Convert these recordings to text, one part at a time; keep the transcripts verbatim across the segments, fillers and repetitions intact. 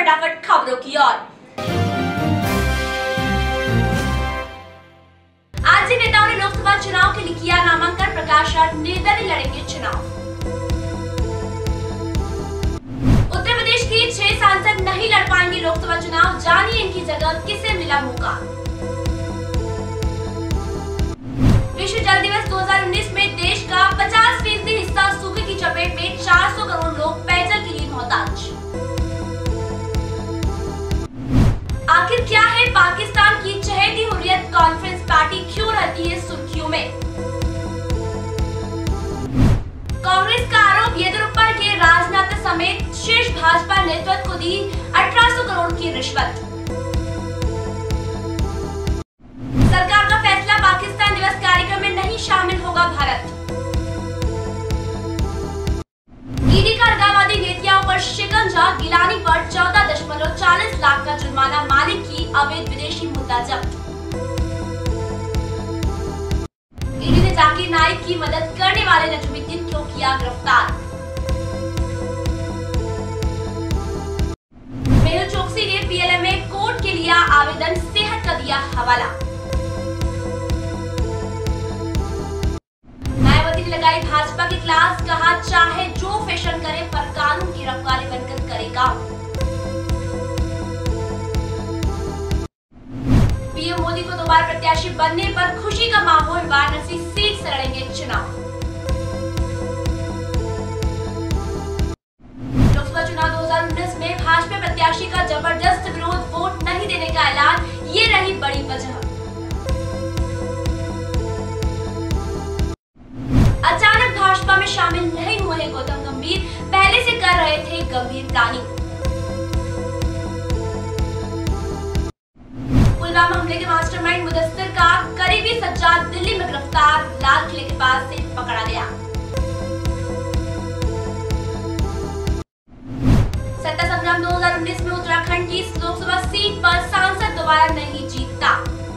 फटाफट खबरों की ओर। आज जिन नेताओं ने लोकसभा चुनाव के लिए किया नामांकन, प्रकाश राज निर्दलीय लड़ेंगे चुनाव। उत्तर प्रदेश की छह सांसद नहीं लड़ पाएंगे लोकसभा चुनाव, जानिए इनकी जगह किसे मिला मौका। विश्व जल दिवस दो हज़ार उन्नीस में देश का पचास फीसदी हिस्सा सूखे की चपेट में, चार सौ करोड़ लोग पेयजल के लिए मोहताज। आखिर क्या है पाकिस्तान की चहेती हुर्रियत कॉन्फ्रेंस पार्टी, क्यों रहती है सुर्खियों में। कांग्रेस का आरोप, येदियुरप्पा के राजनाथ समेत शीर्ष भाजपा नेतृत्व को दी अठारह सौ करोड़ की रिश्वत। सरकार का फैसला, पाकिस्तान दिवस कार्यक्रम में नहीं शामिल होगा भारत। ईडी का अलगाववादी नेताओं पर शिकंजा, गिलानी पर चौदह दशमलव चालीस लाख का जुर्माना, मालिक की अवैध विदेशी मुद्दा जब्त। ईडी ने जाकिर नाइक की मदद करने वाले नजमुद्दीन को किया गिरफ्तार। मेहुल चोकसी ने पीएलएमए कोर्ट के लिया आवेदन, सेहत का दिया हवाला। मायावती ने लगाई भाजपा की क्लास, कहा चाहे जो फैशन करे पर कानून की रखवाली बनकर करेगा। पीएम मोदी को दोबारा प्रत्याशी बनने पर खुशी का माहौल, वाराणसी सीट से लड़ेंगे चुनाव। लोकसभा चुनाव दो हज़ार उन्नीस में भाजपा प्रत्याशी का जबरदस्त विरोध, वोट नहीं देने का ऐलान, ये रही बड़ी वजह। अचानक भाजपा में शामिल नहीं हुए हैं गौतम गंभीर, पहले से कर रहे थे गंभीर प्लानिंग। पुलवामा हमले के मास्टरमाइंड मुदस्सिर का करीबी सज्जाद दिल्ली में गिरफ्तार, लाल किले के पास से पकड़ा गया। सत्ता संग्राम दो हज़ार उन्नीस में उत्तराखंड की लोकसभा सीट पर सांसद दोबारा नहीं जीतता।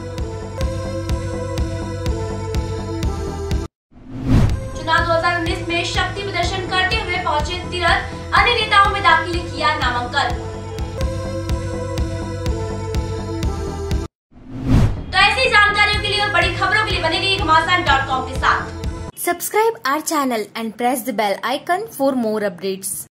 चुनाव दो हज़ार उन्नीस में शक्ति प्रदर्शन करते हुए पहुंचे तीरथ, अन्य नेताओं में दाखिले किया नामांकन। तो ऐसी जानकारियों के लिए और बड़ी खबरों के लिए बने रहिए घमासान डॉट कॉम के साथ। Subscribe our channel and press the bell icon for more updates.